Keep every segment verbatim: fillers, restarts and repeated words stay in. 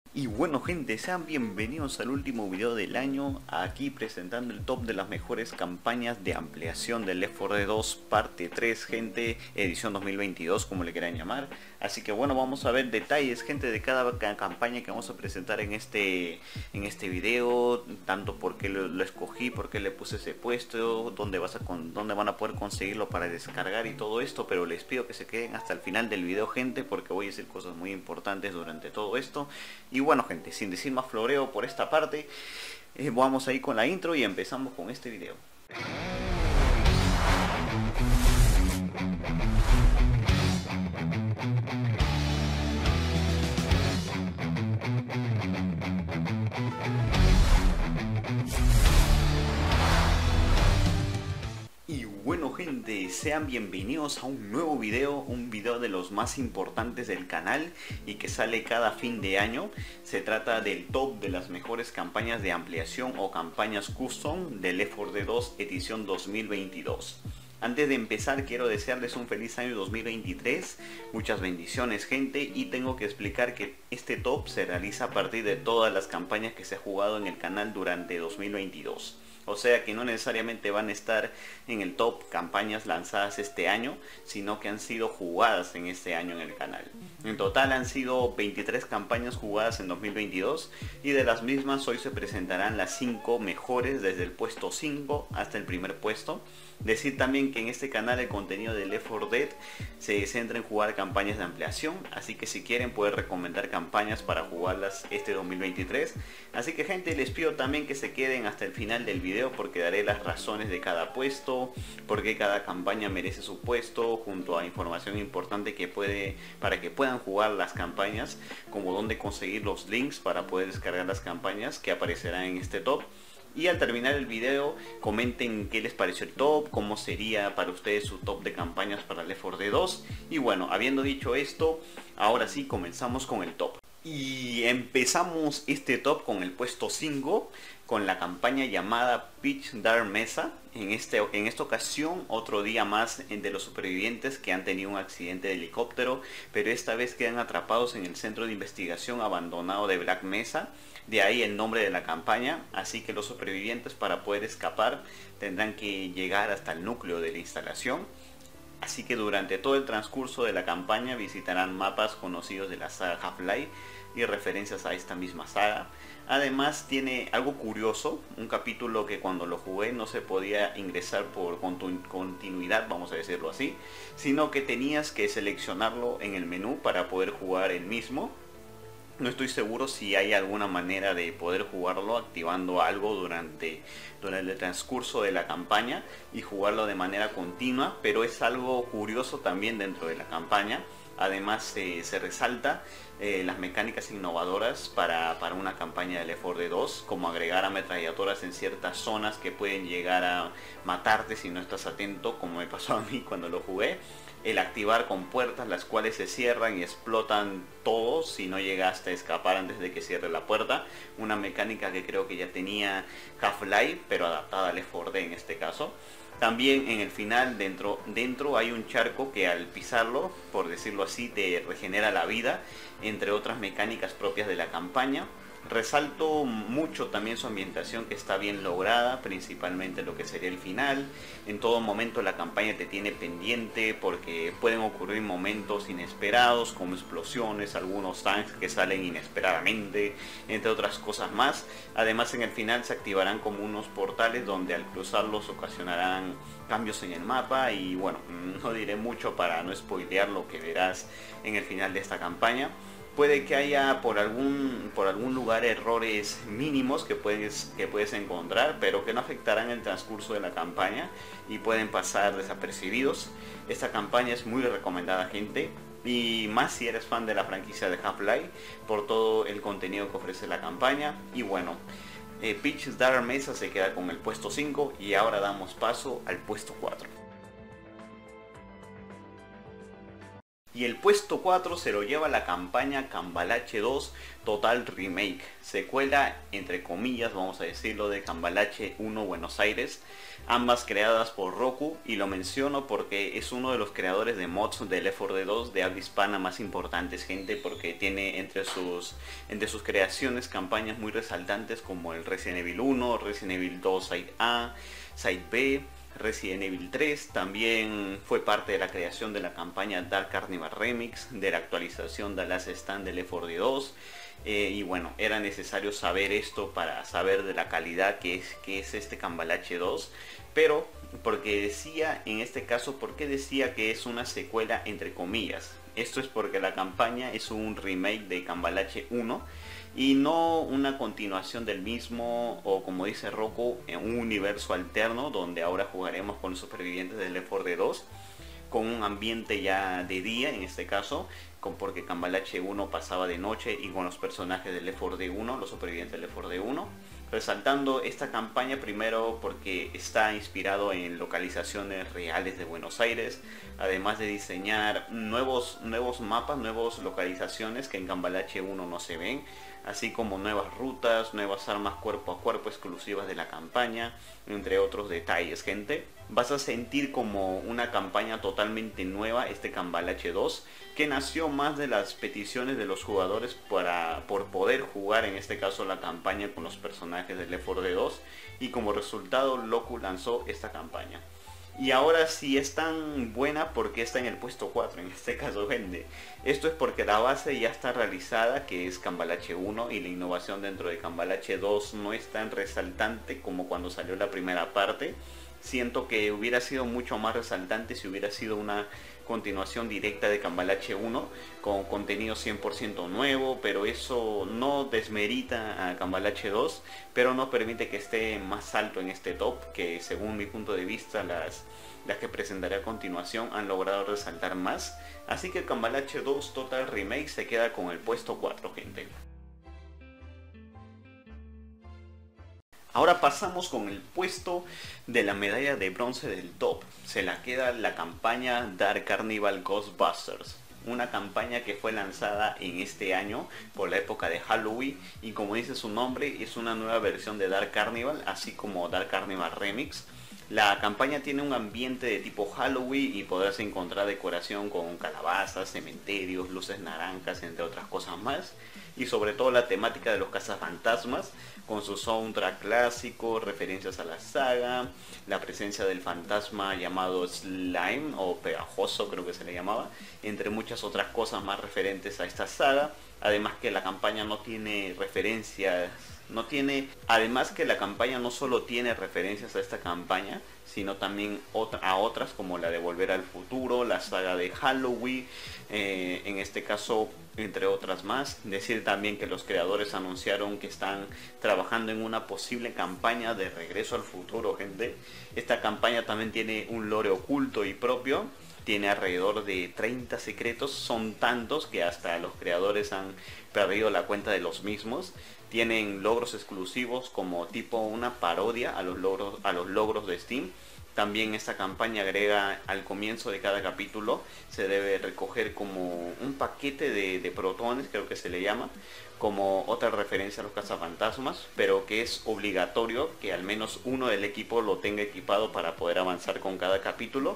Y bueno gente, sean bienvenidos al último video del año, aquí presentando el top de las mejores campañas de ampliación del Left cuatro Dead dos parte tres, gente, edición dos mil veintidós, como le quieran llamar. Así que bueno, vamos a ver detalles, gente, de cada campaña que vamos a presentar en este en este video, tanto por qué lo, lo escogí, por qué le puse ese puesto, dónde, vas a con, dónde van a poder conseguirlo para descargar y todo esto. Pero les pido que se queden hasta el final del video, gente, porque voy a decir cosas muy importantes durante todo esto. Y bueno gente, sin decir más floreo por esta parte, eh, vamos a ir con la intro y empezamos con este video. Bueno gente, sean bienvenidos a un nuevo video, un video de los más importantes del canal y que sale cada fin de año. Se trata del top de las mejores campañas de ampliación o campañas custom de Left cuatro Dead dos edición dos mil veintidós. Antes de empezar, quiero desearles un feliz año dos mil veintitrés, muchas bendiciones gente, y tengo que explicar que este top se realiza a partir de todas las campañas que se ha jugado en el canal durante dos mil veintidós. O sea que no necesariamente van a estar en el top campañas lanzadas este año, sino que han sido jugadas en este año en el canal. En total han sido veintitrés campañas jugadas en dos mil veintidós, y de las mismas hoy se presentarán las cinco mejores desde el puesto cinco hasta el primer puesto. Decir también que en este canal el contenido de Left cuatro Dead se centra en jugar campañas de ampliación, así que si quieren pueden recomendar campañas para jugarlas este dos mil veintitrés. Así que gente, les pido también que se queden hasta el final del video, porque daré las razones de cada puesto, porque cada campaña merece su puesto, junto a información importante que puede para que puedan jugar las campañas, como dónde conseguir los links para poder descargar las campañas que aparecerán en este top. Y al terminar el video comenten qué les pareció el top, cómo sería para ustedes su top de campañas para Left cuatro Dead dos. Y bueno, habiendo dicho esto, ahora sí comenzamos con el top. Y empezamos este top con el puesto cinco, con la campaña llamada Pitch Dark Mesa. En, este, en esta ocasión, otro día más de los supervivientes que han tenido un accidente de helicóptero, pero esta vez quedan atrapados en el centro de investigación abandonado de Black Mesa. De ahí el nombre de la campaña, así que los supervivientes, para poder escapar, tendrán que llegar hasta el núcleo de la instalación. Así que durante todo el transcurso de la campaña visitarán mapas conocidos de la saga Half-Life y referencias a esta misma saga. Además tiene algo curioso, un capítulo que cuando lo jugué no se podía ingresar por continuidad, vamos a decirlo así, sino que tenías que seleccionarlo en el menú para poder jugar el mismo. No estoy seguro si hay alguna manera de poder jugarlo activando algo durante, durante el transcurso de la campaña y jugarlo de manera continua, pero es algo curioso también dentro de la campaña. Además eh, se resalta eh, las mecánicas innovadoras para, para una campaña de Left cuatro Dead dos, como agregar ametralladoras en ciertas zonas que pueden llegar a matarte si no estás atento, como me pasó a mí cuando lo jugué. El activar con puertas las cuales se cierran y explotan todo si no llegaste a escapar antes de que cierre la puerta. Una mecánica que creo que ya tenía Half-Life, pero adaptada a Left cuatro Dead en este caso. También en el final dentro, dentro hay un charco que al pisarlo, por decirlo así, te regenera la vida, entre otras mecánicas propias de la campaña. Resalto mucho también su ambientación, que está bien lograda, principalmente lo que sería el final. En todo momento la campaña te tiene pendiente porque pueden ocurrir momentos inesperados como explosiones, algunos tanks que salen inesperadamente, entre otras cosas más. Además en el final se activarán como unos portales donde al cruzarlos ocasionarán cambios en el mapa, y bueno, no diré mucho para no spoilear lo que verás en el final de esta campaña. Puede que haya por algún, por algún lugar errores mínimos que puedes, que puedes encontrar, pero que no afectarán el transcurso de la campaña y pueden pasar desapercibidos. Esta campaña es muy recomendada, gente, y más si eres fan de la franquicia de Half-Life, por todo el contenido que ofrece la campaña. Y bueno, eh, Pitch Dark Mesa se queda con el puesto cinco, y ahora damos paso al puesto cuatro. Y el puesto cuatro se lo lleva la campaña Cambalache dos Total Remake, secuela entre comillas, vamos a decirlo, de Cambalache uno Buenos Aires, ambas creadas por Roku, y lo menciono porque es uno de los creadores de mods del Left four Dead dos de habla hispana más importantes, gente, porque tiene entre sus, entre sus creaciones campañas muy resaltantes como el Resident Evil uno, Resident Evil dos Side A, Side B, Resident Evil tres, también fue parte de la creación de la campaña Dark Carnival Remix, de la actualización de Last Stand de Left four Dead dos, eh, y bueno, era necesario saber esto para saber de la calidad que es, que es este Cambalache dos, pero porque decía, en este caso, ¿por qué decía que es una secuela entre comillas? Esto es porque la campaña es un remake de Cambalache uno, y no una continuación del mismo, o como dice Roku, en un universo alterno donde ahora jugaremos con los supervivientes del Left four Dead dos con un ambiente ya de día en este caso, con, porque Cambalache uno pasaba de noche, y con los personajes del Left four Dead uno, los supervivientes del Left four Dead uno, resaltando esta campaña primero porque está inspirado en localizaciones reales de Buenos Aires, además de diseñar nuevos, nuevos mapas, nuevas localizaciones que en Cambalache uno no se ven, así como nuevas rutas, nuevas armas cuerpo a cuerpo exclusivas de la campaña, entre otros detalles, gente. Vas a sentir como una campaña totalmente nueva este Cambalache dos, que nació más de las peticiones de los jugadores para, por poder jugar en este caso la campaña con los personajes de Left four Dead dos, y como resultado Roku lanzó esta campaña. Y ahora sí es tan buena porque está en el puesto cuatro en este caso, gente. Esto es porque la base ya está realizada, que es Cambalache uno, y la innovación dentro de Cambalache dos no es tan resaltante como cuando salió la primera parte. Siento que hubiera sido mucho más resaltante si hubiera sido una continuación directa de Cambalache uno con contenido cien por ciento nuevo, pero eso no desmerita a Cambalache dos, pero no permite que esté más alto en este top, que según mi punto de vista las, las que presentaré a continuación han logrado resaltar más. Así que Cambalache dos Total Remake se queda con el puesto cuatro, gente. Ahora pasamos con el puesto de la medalla de bronce del top. Se la queda la campaña Dark Carnival Ghostbusters. Una campaña que fue lanzada en este año por la época de Halloween, y como dice su nombre, es una nueva versión de Dark Carnival, así como Dark Carnival Remix. La campaña tiene un ambiente de tipo Halloween y podrás encontrar decoración con calabazas, cementerios, luces naranjas, entre otras cosas más. Y sobre todo la temática de los cazafantasmas, con su soundtrack clásico, referencias a la saga, la presencia del fantasma llamado Slime o Pegajoso, creo que se le llamaba, entre muchas otras cosas más referentes a esta saga. Además que la campaña no tiene referencias, no tiene, además que la campaña no solo tiene referencias a esta campaña, sino también otra, a otras como la de Volver al Futuro, la saga de Halloween, eh, en este caso, entre otras más. Decir también que los creadores anunciaron que están trabajando en una posible campaña de Regreso al Futuro, gente. Esta campaña también tiene un lore oculto y propio. Tiene alrededor de treinta secretos, son tantos que hasta los creadores han perdido la cuenta de los mismos. Tienen logros exclusivos como tipo una parodia a los logros, a los logros de Steam. También esta campaña agrega al comienzo de cada capítulo, se debe recoger como un paquete de, de protones, creo que se le llama, como otra referencia a los cazafantasmas, pero que es obligatorio que al menos uno del equipo lo tenga equipado para poder avanzar con cada capítulo.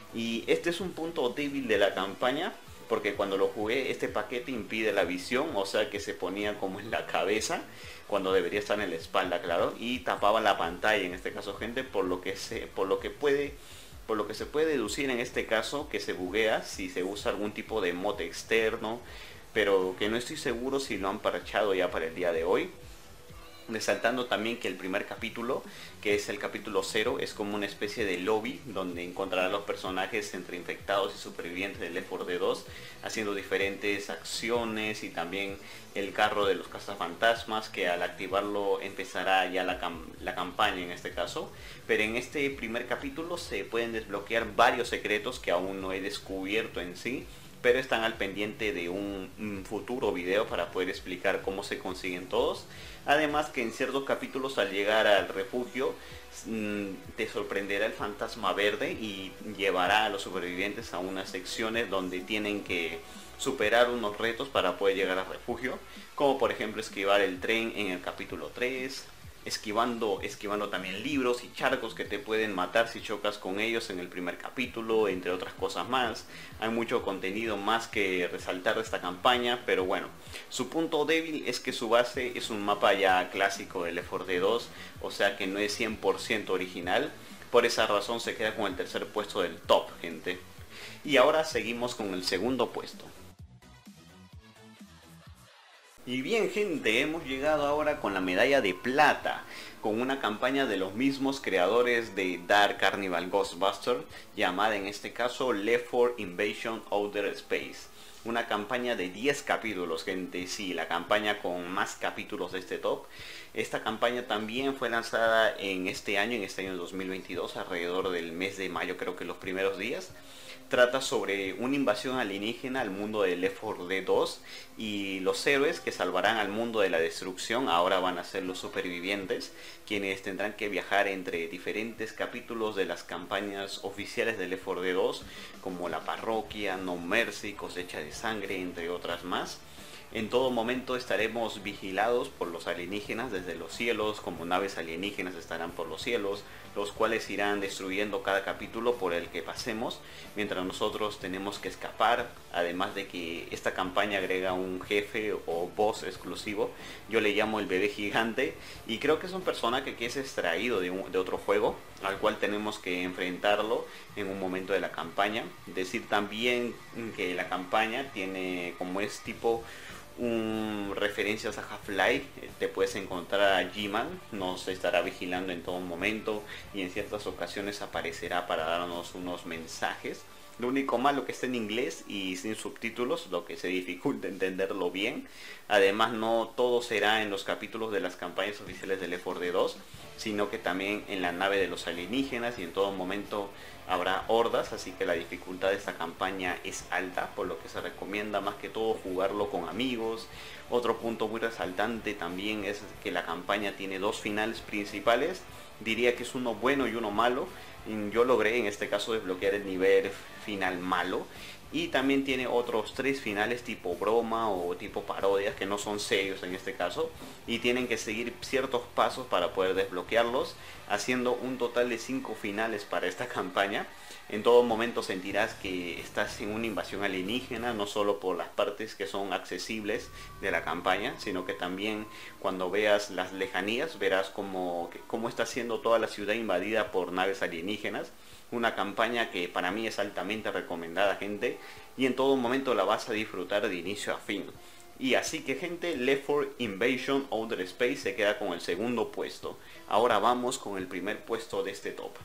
Y este es un punto débil de la campaña, porque cuando lo jugué este paquete impide la visión, o sea que se ponía como en la cabeza cuando debería estar en la espalda, claro, y tapaba la pantalla en este caso, gente, por lo que se, por lo que puede, por lo que se puede deducir en este caso que se buguea si se usa algún tipo de mod externo, pero que no estoy seguro si lo han parchado ya para el día de hoy. Resaltando también que el primer capítulo, que es el capítulo cero, es como una especie de lobby donde encontrarán los personajes entre infectados y supervivientes de Left four Dead dos haciendo diferentes acciones, y también el carro de los cazafantasmas, que al activarlo empezará ya la, cam la campaña en este caso. Pero en este primer capítulo se pueden desbloquear varios secretos que aún no he descubierto en sí, pero están al pendiente de un, un futuro video para poder explicar cómo se consiguen todos. Además que en ciertos capítulos al llegar al refugio te sorprenderá el fantasma verde y llevará a los supervivientes a unas secciones donde tienen que superar unos retos para poder llegar al refugio, como por ejemplo esquivar el tren en el capítulo tres, esquivando, esquivando también libros y charcos que te pueden matar si chocas con ellos en el primer capítulo, entre otras cosas más. Hay mucho contenido más que resaltar de esta campaña, pero bueno, su punto débil es que su base es un mapa ya clásico de Left four Dead dos, o sea que no es cien por ciento original. Por esa razón se queda con el tercer puesto del top, gente. Y ahora seguimos con el segundo puesto. Y bien, gente, hemos llegado ahora con la medalla de plata, con una campaña de los mismos creadores de Dark Carnival Ghostbusters, llamada en este caso Left four Invasion Outer Space. Una campaña de diez capítulos, gente, sí, la campaña con más capítulos de este top. Esta campaña también fue lanzada en este año, en este año dos mil veintidós, alrededor del mes de mayo, creo que los primeros días. Trata sobre una invasión alienígena al mundo de Left four Dead dos y los héroes que salvarán al mundo de la destrucción ahora van a ser los supervivientes, quienes tendrán que viajar entre diferentes capítulos de las campañas oficiales de Left four Dead dos, como La Parroquia, No Mercy, Cosecha de Sangre, entre otras más. En todo momento estaremos vigilados por los alienígenas desde los cielos, como naves alienígenas estarán por los cielos, los cuales irán destruyendo cada capítulo por el que pasemos, mientras nosotros tenemos que escapar. Además de que esta campaña agrega un jefe o boss exclusivo, yo le llamo el bebé gigante, y creo que es un personaje que es extraído de, un, de otro juego, al cual tenemos que enfrentarlo en un momento de la campaña. Decir también que la campaña tiene, como es tipo un referencias a Half-Life, te puedes encontrar a G-Man, nos estará vigilando en todo momento y en ciertas ocasiones aparecerá para darnos unos mensajes. Lo único malo que está en inglés y sin subtítulos, lo que se dificulta entenderlo bien. Además, no todo será en los capítulos de las campañas oficiales de Left four Dead dos, sino que también en la nave de los alienígenas, y en todo momento habrá hordas, así que la dificultad de esta campaña es alta, por lo que se recomienda más que todo jugarlo con amigos. Otro punto muy resaltante también es que la campaña tiene dos finales principales. Diría que es uno bueno y uno malo. Yo logré en este caso desbloquear el nivel final malo, y también tiene otros tres finales tipo broma o tipo parodias que no son serios en este caso, y tienen que seguir ciertos pasos para poder desbloquearlos, haciendo un total de cinco finales para esta campaña. En todo momento sentirás que estás en una invasión alienígena, no solo por las partes que son accesibles de la campaña, sino que también cuando veas las lejanías verás cómo, cómo está siendo toda la ciudad invadida por naves alienígenas. Una campaña que para mí es altamente recomendada, gente, y en todo momento la vas a disfrutar de inicio a fin. Y así que, gente, Left four Invasion Outer Space se queda con el segundo puesto. Ahora vamos con el primer puesto de este top.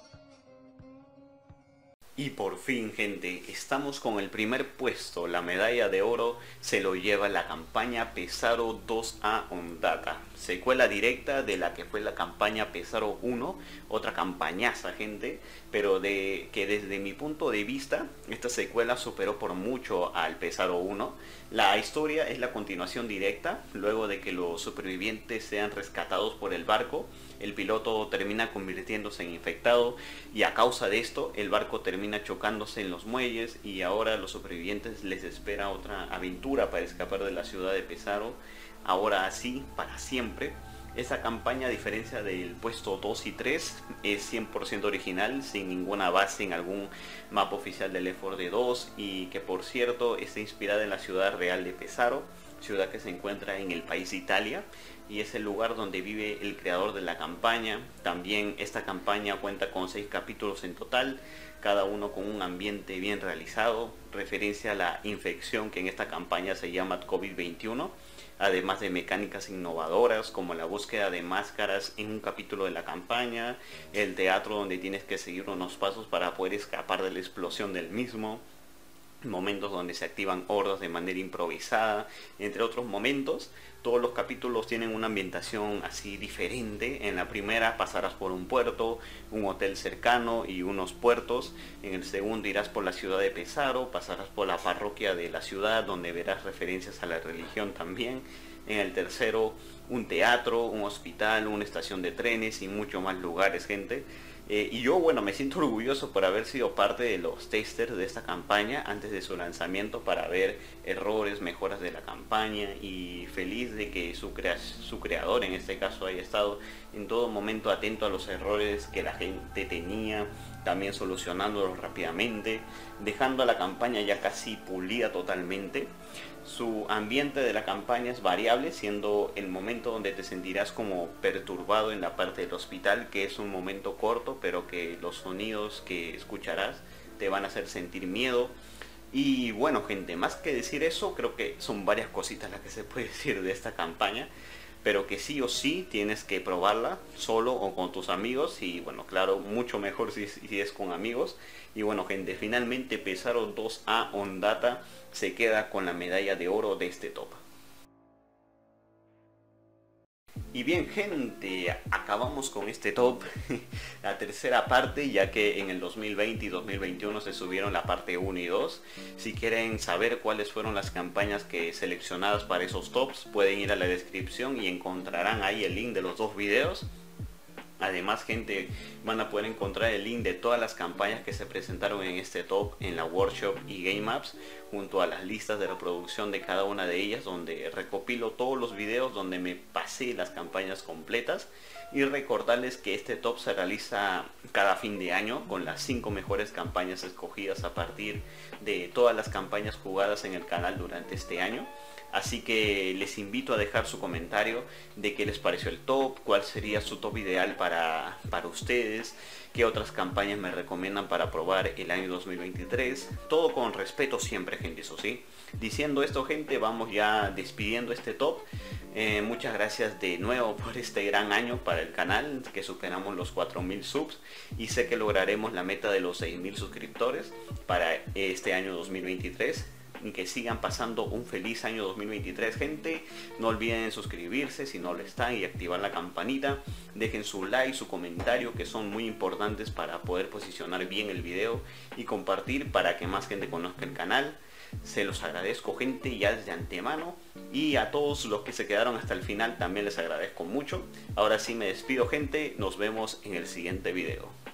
Y por fin, gente, estamos con el primer puesto. La medalla de oro se lo lleva la campaña Pesaro dos A Ondaka, secuela directa de la que fue la campaña Pesaro uno, otra campañaza, gente, pero de que desde mi punto de vista esta secuela superó por mucho al Pesaro uno. La historia es la continuación directa. Luego de que los supervivientes sean rescatados por el barco, el piloto termina convirtiéndose en infectado, y a causa de esto el barco termina chocándose en los muelles, y ahora a los supervivientes les espera otra aventura para escapar de la ciudad de Pesaro, ahora así para siempre. Esta campaña, a diferencia del puesto dos y tres, es cien por ciento original, sin ninguna base en algún mapa oficial de Left four Dead dos, y que por cierto está inspirada en la ciudad real de Pesaro, ciudad que se encuentra en el país de Italia, y es el lugar donde vive el creador de la campaña. También esta campaña cuenta con seis capítulos en total, cada uno con un ambiente bien realizado, referencia a la infección que en esta campaña se llama COVID veintiuno, además de mecánicas innovadoras como la búsqueda de máscaras en un capítulo de la campaña, el teatro donde tienes que seguir unos pasos para poder escapar de la explosión del mismo, momentos donde se activan hordas de manera improvisada, entre otros momentos. Todos los capítulos tienen una ambientación así diferente. En la primera pasarás por un puerto, un hotel cercano y unos puertos. En el segundo irás por la ciudad de Pesaro, pasarás por la parroquia de la ciudad donde verás referencias a la religión también. En el tercero un teatro, un hospital, una estación de trenes y muchos más lugares, gente. Eh, y yo, bueno, me siento orgulloso por haber sido parte de los testers de esta campaña antes de su lanzamiento para ver errores, mejoras de la campaña, y feliz de que su, crea su creador en este caso haya estado en todo momento atento a los errores que la gente tenía, también solucionándolos rápidamente, dejando a la campaña ya casi pulida totalmente. Su ambiente de la campaña es variable, siendo el momento donde te sentirás como perturbado en la parte del hospital, que es un momento corto, pero que los sonidos que escucharás te van a hacer sentir miedo. Y bueno, gente, más que decir eso, creo que son varias cositas las que se puede decir de esta campaña, pero que sí o sí tienes que probarla solo o con tus amigos, y bueno, claro, mucho mejor si, si es con amigos. Y bueno, gente, finalmente Pesaro dos A Ondata se queda con la medalla de oro de este top. Y bien, gente, acabamos con este top, la tercera parte, ya que en el dos mil veinte y dos mil veintiuno se subieron la parte uno y dos. Si quieren saber cuáles fueron las campañas que seleccionadas para esos tops, pueden ir a la descripción y encontrarán ahí el link de los dos videos. Además, gente, van a poder encontrar el link de todas las campañas que se presentaron en este top en la workshop y game apps, junto a las listas de reproducción de cada una de ellas, donde recopilo todos los videos donde me pasé las campañas completas. Y recordarles que este top se realiza cada fin de año con las cinco mejores campañas escogidas a partir de todas las campañas jugadas en el canal durante este año. Así que les invito a dejar su comentario de qué les pareció el top, cuál sería su top ideal para, para ustedes, qué otras campañas me recomiendan para probar el año dos mil veintitrés. Todo con respeto siempre, gente, eso sí. Diciendo esto, gente, vamos ya despidiendo este top. Eh, muchas gracias de nuevo por este gran año para el canal, que superamos los cuatro mil subs y sé que lograremos la meta de los seis mil suscriptores para este año dos mil veintitrés. Y que sigan pasando un feliz año dos mil veintitrés, gente. No olviden suscribirse si no lo están y activar la campanita. Dejen su like, su comentario, que son muy importantes para poder posicionar bien el video, y compartir para que más gente conozca el canal. Se los agradezco, gente, ya desde antemano, y a todos los que se quedaron hasta el final también les agradezco mucho. Ahora sí me despido, gente, nos vemos en el siguiente video.